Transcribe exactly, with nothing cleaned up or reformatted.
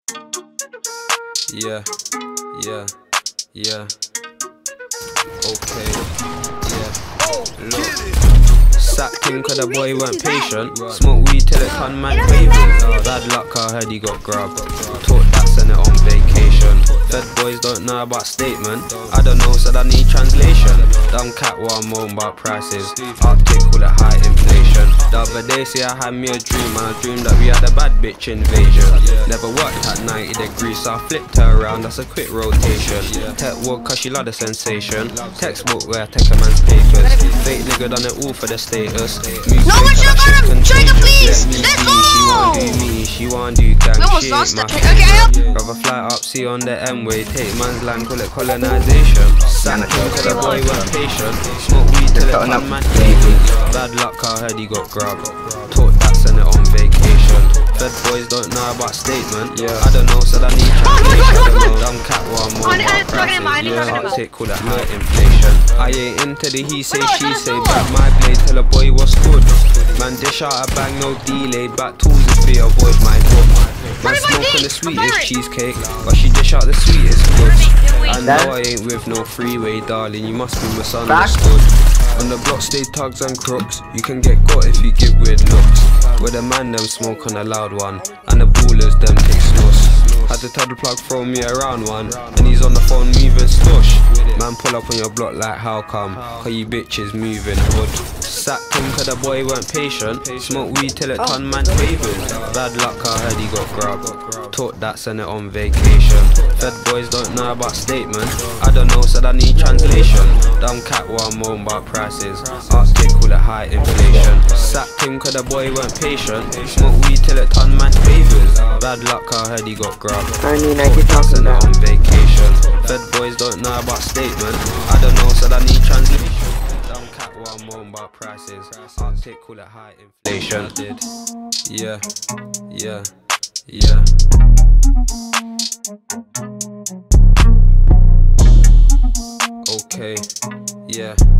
Yeah, yeah, yeah. Okay, yeah. Look. Sacked him cause the boy weren't patient. Smoke weed till it turned man quavers. Bad luck, I heard he got grabbed. Taught that, sent it on vacation. Fed boys don't know about statement. I don't know, said I need translation. Dumb cat while I'm moaning about prices. Arctic, call it high inflation. The other day, see I had me a dream, and I dreamed that we had a bad bitch invasion. Never worked at ninety degrees, so I flipped her around, that's a quick rotation. Tech walk cause she love the sensation. Textbook where I take a man's papers. Fake nigga done it all for the status. No one should have got him! Trigger, please! Let's go! She want do me, she want do gang we almost shit. lost it. Okay, up! Rather fly up, see on the M-way. Take man's land, call it colonization. Sack him cause the boy weren't patient. Smoke weed till it turned man quavers. Bad luck, I heard he got grabbed. Taught that, sent it on vacation. Fed boys don't know about statement. Yeah, I don't know, said I need translation. Dumb cat while I'm on my prices. Yeah, Arctic, call it high inflation. I ain't into the he say, she say. Back my blade, tell a boy what's good. Man dish out a bang, no delay. Back tools if they avoid my foot. Man smoke on the sweetest cheesecake, but she dish out the sweetest goods. I know I ain't with no freeway, darling, you must be misunderstood. On the block stay tugs and crooks. You can get got if you give weird looks. Where the man them smoke on a loud one, and the ballers them take slush. Had to tell the plug throw me around one, and he's on the phone moving slush. Man pull up on your block like how come, cause you bitches moving hood. Sacked him cause the boy weren't patient. Smoke weed till it turned man quavers. Bad luck, I heard he got grabbed. Taught that, sent it on vacation. Fed boys don't know about statement. I don't know, said I need translation. Dumb cat while I'm moaning about prices. Arctic, call it high inflation. Sacked him cause the boy weren't patient. Smoke weed till it turned man quavers. Bad luck, I heard he got grabbed. I mean, I keep talking it on vacation. Fed boys don't know about statement. I don't know, said I need translation. Dumb cat while I'm moaning about prices. Arctic, call it high inflation. Did. Yeah, yeah, yeah. Okay, yeah.